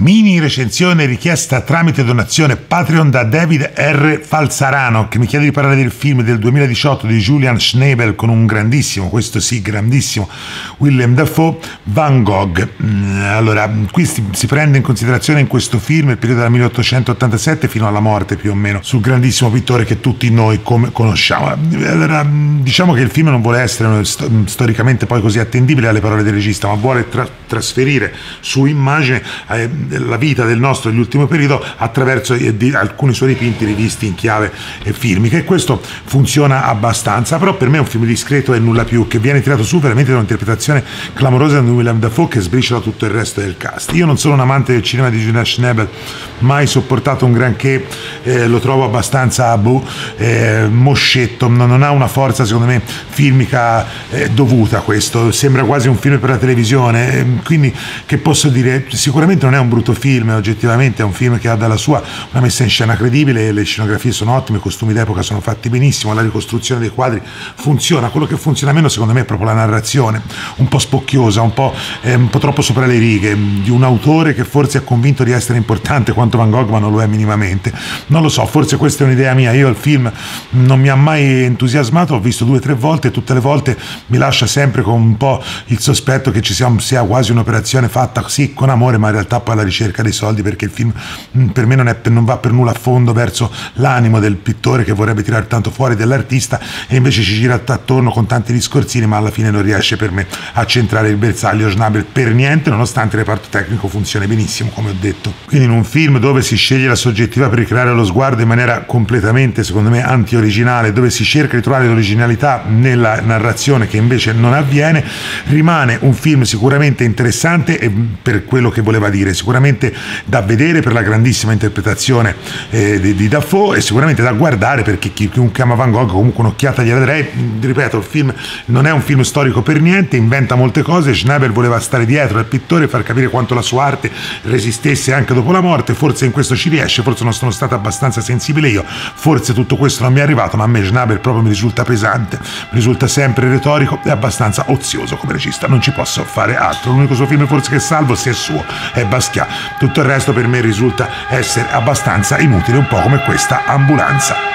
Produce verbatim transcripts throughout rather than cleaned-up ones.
Mini recensione richiesta tramite donazione Patreon da David R. Falzarano, che mi chiede di parlare del film del duemiladiciotto di Julian Schnabel con un grandissimo, questo sì, grandissimo, Willem Dafoe, Van Gogh. Allora, qui si, si prende in considerazione in questo film il periodo del milleottocentottantasette fino alla morte più o meno, sul grandissimo pittore che tutti noi come conosciamo. Allora, diciamo che il film non vuole essere storicamente poi così attendibile alle parole del regista, ma vuole tra trasferire su immagine eh, la vita del nostro dell'ultimo periodo attraverso eh, di alcuni suoi dipinti rivisti in chiave eh, filmica, e questo funziona abbastanza. Però per me è un film discreto e nulla più, che viene tirato su veramente da un'interpretazione clamorosa di Willem Dafoe che sbriciola tutto il resto del cast. Io non sono un amante del cinema di Julian Schnabel, mai sopportato un granché, eh, lo trovo abbastanza boh, eh, moscetto, non, non ha una forza secondo me filmica eh, dovuta. Questo sembra quasi un film per la televisione, eh, quindi che posso dire, sicuramente non è un brutto film, oggettivamente è un film che ha dalla sua una messa in scena credibile, le scenografie sono ottime, i costumi d'epoca sono fatti benissimo, la ricostruzione dei quadri funziona. Quello che funziona meno secondo me è proprio la narrazione, un po' spocchiosa, un po', eh, un po' troppo sopra le righe, di un autore che forse è convinto di essere importante quanto Van Gogh, ma non lo è minimamente. Non lo so, forse questa è un'idea mia. Io il film non mi ha mai entusiasmato, ho visto due o tre volte e tutte le volte mi lascia sempre con un po' il sospetto che ci sia, sia quasi un'operazione fatta sì con amore, ma in realtà poi alla ricerca dei soldi, perché il film per me non, è, non va per nulla a fondo verso l'animo del pittore che vorrebbe tirare tanto fuori dell'artista, e invece ci gira attorno con tanti discorsini, ma alla fine non riesce per me a centrare il bersaglio Schnabel per niente, nonostante il reparto tecnico funzioni benissimo, come ho detto. Quindi in un film dove si sceglie la soggettiva per ricreare lo sguardo in maniera completamente, secondo me, anti-originale, dove si cerca di trovare l'originalità nella narrazione che invece non avviene, rimane un film sicuramente interessante e per quello che voleva dire, sicuramente da vedere per la grandissima interpretazione eh, di, di Dafoe, e sicuramente da guardare perché chi, chiunque ama Van Gogh comunque un'occhiata gliela darei. Ripeto, il film non è un film storico per niente, inventa molte cose. Schnabel voleva stare dietro al pittore e far capire quanto la sua arte resistesse anche dopo la morte, forse in questo ci riesce, forse non sono stato abbastanza sensibile io, forse tutto questo non mi è arrivato, ma a me Schnabel proprio mi risulta pesante, mi risulta sempre retorico e abbastanza ozioso come regista, non ci posso fare altro. L'unico suo film forse che salvo, se è suo, è Basquiat, tutto il resto per me risulta essere abbastanza inutile, un po' come questa Ambulanza.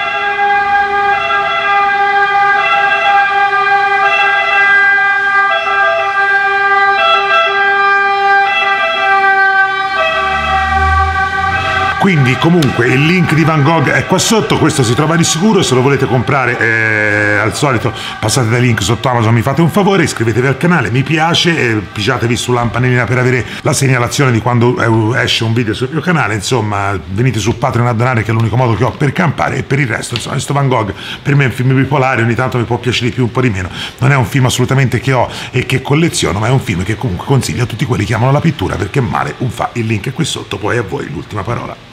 Quindi comunque il link di Van Gogh è qua sotto, questo si trova di sicuro. Se lo volete comprare eh, al solito passate dai link sotto Amazon, mi fate un favore, iscrivetevi al canale, mi piace, eh, pigiatevi sulla campanellina per avere la segnalazione di quando esce un video sul mio canale. Insomma, venite su Patreon a donare, che è l'unico modo che ho per campare, e per il resto insomma questo Van Gogh per me è un film bipolare, ogni tanto mi può piacere di più, un po' di meno, non è un film assolutamente che ho e che colleziono, ma è un film che comunque consiglio a tutti quelli che amano la pittura, perché male un fa. Il link è qui sotto, poi a voi l'ultima parola.